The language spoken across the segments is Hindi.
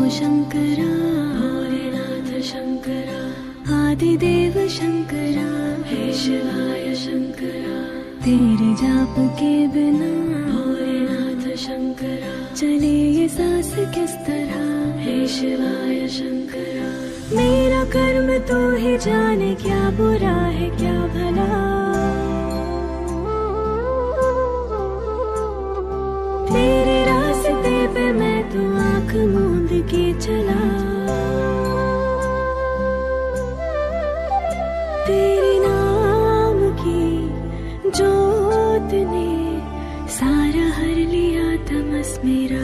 शंकरा, भोलेनाथ शंकरा, आदिदेव शंकरा, हे शिवाय शंकरा। तेरे जाप के बिना भोलेनाथ शंकरा चले ये सांस किस तरह, हे शिवाय शंकरा। मेरा कर्म तो ही जाने, क्या बुरा है क्या भला। तेरे रास्ते पे मैं तो आँख मूंद के चला। तेरे नाम की जोत ने सारा हर लिया तमस मेरा।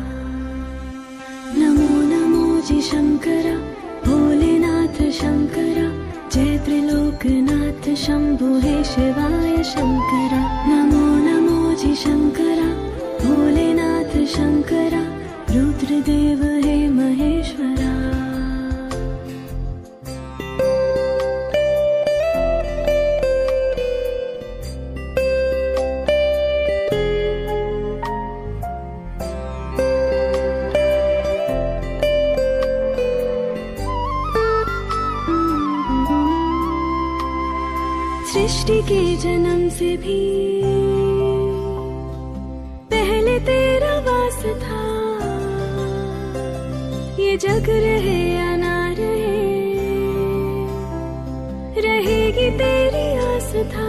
नमो नमो जी शंकरा, भोलेनाथ शंकरा, जय त्रिलोकनाथ शंभु हे शिवाय शंकरा। नमो नमो जी शंकरा, भोलेनाथ शंकरा, रुद्रदेव हे महेश्वरा। सृष्टि के जन्म से भी पहले तेरा वास था। ये जग रहे या ना रहे, रहेगी तेरी आस था।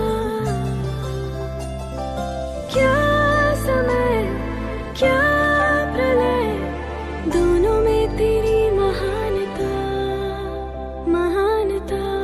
क्या समय क्या प्रलय, दोनों में तेरी महानता महानता।